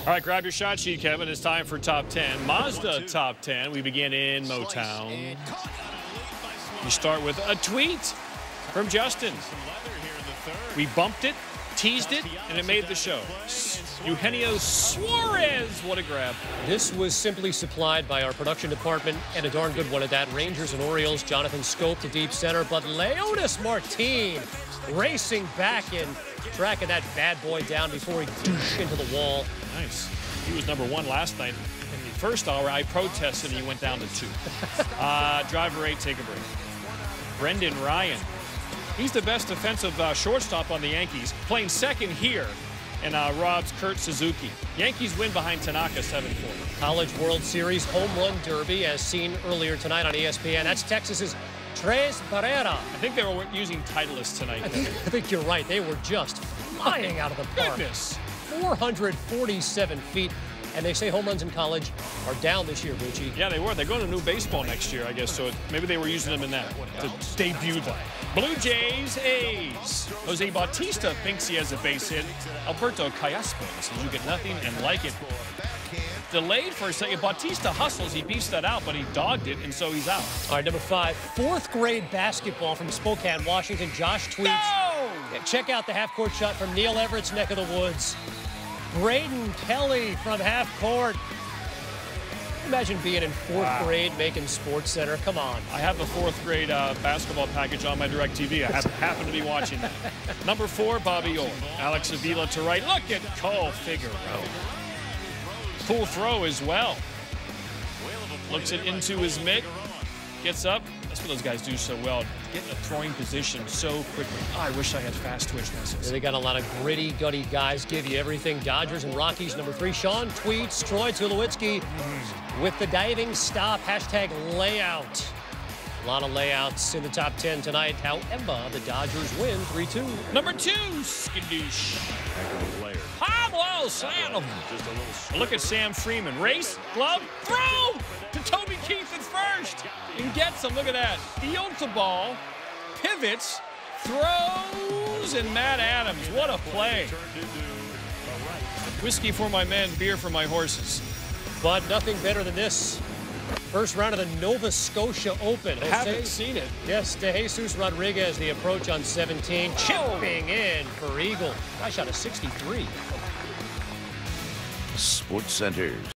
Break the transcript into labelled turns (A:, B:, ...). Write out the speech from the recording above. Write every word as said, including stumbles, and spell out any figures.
A: All right, grab your shot sheet, Kevin. It's time for Top ten. Mazda Top ten. We begin in Motown. You start with a tweet from Justin. We bumped it, teased it, and it made the show. Eugenio Suarez, what a grab.
B: This was simply supplied by our production department, and a darn good one at that. Rangers and Orioles, Jonathan Scope to deep center, but Leonis Martin racing back in, tracking that bad boy down before he douche into the wall.
A: Nice. He was number one last night. In the first hour, I protested, and he went down to two. uh, driver eight, take a break. Brendan Ryan. He's the best defensive uh, shortstop on the Yankees, playing second here. And uh, Rob's Kurt Suzuki. Yankees win behind Tanaka seven four.
B: College World Series Home Run Derby, as seen earlier tonight on E S P N. That's Texas's Tres Barrera.
A: I think they were using Titleist tonight.
B: I think, I think you're right. They were just flying out of the park.
A: Goodness.
B: four hundred forty-seven feet. And they say home runs in college are down this year, Bucci.
A: Yeah, they were. They're going to new baseball next year, I guess. So it, maybe they were using them in that to debut them. Blue Jays, A's. Jose Bautista thinks he has a base hit. Alberto Callaspo says you get nothing and like it. Delayed for a second. Bautista hustles. He beats that out, but he dogged it, and so he's out.
B: All right, number five, fourth grade basketball from Spokane, Washington. Josh tweets.
A: No!
B: Yeah, check out the half-court shot from Neil Everett's neck of the woods. Braden Kelly from half court. Imagine being in fourth wow. grade making SportsCenter. Come on.
A: I have a fourth grade uh, basketball package on my DirecTV. I happen, happen to be watching that. Number four, Bobby Orr. Alex Avila to right. Look at Cole Figueroa. Cool throw as well. Looks it into his mitt. Gets up. That's what those guys do so well. Get in a throwing position so quickly. Oh, I wish I had fast twitch muscles.
B: Yeah, they got a lot of gritty, gutty guys. Give you everything. Dodgers and Rockies. Number three, Sean tweets. Troy Tulowitzki mm. with the diving stop. Hashtag layout. A lot of layouts in the top ten tonight. However, the Dodgers win three two.
A: Number two, Skadoosh. Pablo Sandoval. Look at Sam Freeman. Race, glove, throw to Toby Keith at first. And gets him. Look at that. Fields the ball, pivots, throws, and Matt Adams. What a play. Whiskey for my men, beer for my horses.
B: But nothing better than this. First round of the Nova Scotia Open.
A: I haven't seen it.
B: Yes, De Jesus Rodriguez, the approach on seventeen. Chipping in for Eagle. I shot a sixty-three.
C: SportsCenter.